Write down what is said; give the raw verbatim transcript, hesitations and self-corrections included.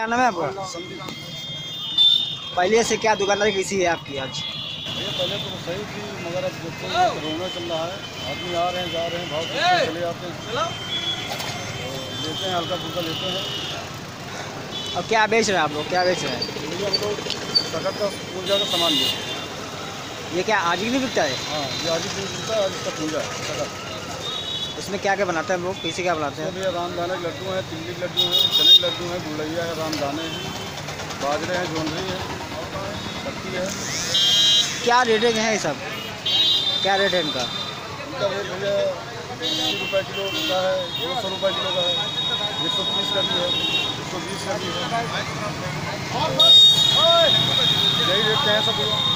क्या नाम है आपका? पहले से क्या दुकानदारी कैसी है आपकी आज? ये पहले तो सही थी, मगर अब देखो कोरोना चल रहा है, आदमी आ रहे हैं जा रहे हैं, भाव चले जाते हैं, तो लेते हैं, हल्का फुल्का लेते हैं। अब क्या बेच रहे हैं आप लोग, क्या बेच रहे हैं? ये हम लोग सकत का पूजा का सामान बेचते हैं। ये क्या आज ही नहीं बिकता है? हाँ, ये आज ही बिकता है, आज इसका पूजा है सकत। इसमें क्या क्या बनाते हैं हम लोग, कैसे क्या बनाते हैं? इसमें भी रामदाने के लड्डू हैं, तिल्ली के लड्डू हैं, चने के लड्डू हैं, गुड़ैया है, रामदाने हैं, बाजरे हैं, जोंधरी है, पत्ती है। क्या रेटिंग है ये सब, क्या रेट है इनका? इनका रेट भैया अस्सी रुपये किलो का है, दो सौ रुपये किलो का है, एक सौ तीस का भी है, एक सौ बीस का भी है। यही रेट के हैं सब।